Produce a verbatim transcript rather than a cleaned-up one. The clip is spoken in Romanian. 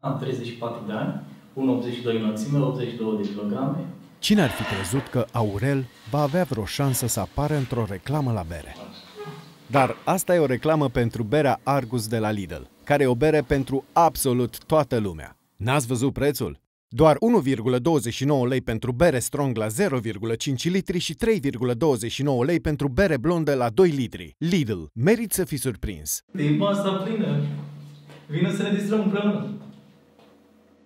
Am treizeci și patru de ani, unu virgulă optzeci și doi înălțime, optzeci și doi de kilograme. Cine ar fi crezut că Aurel va avea vreo șansă să apară într-o reclamă la bere? Dar asta e o reclamă pentru berea Argus de la Lidl, care e o bere pentru absolut toată lumea. N-ați văzut prețul? Doar unu virgulă douăzeci și nouă lei pentru bere strong la zero virgulă cinci litri și trei virgulă douăzeci și nouă lei pentru bere blondă la doi litri. Lidl, merit să fii surprins! Din asta plină! Vino să ne distrăm împreună!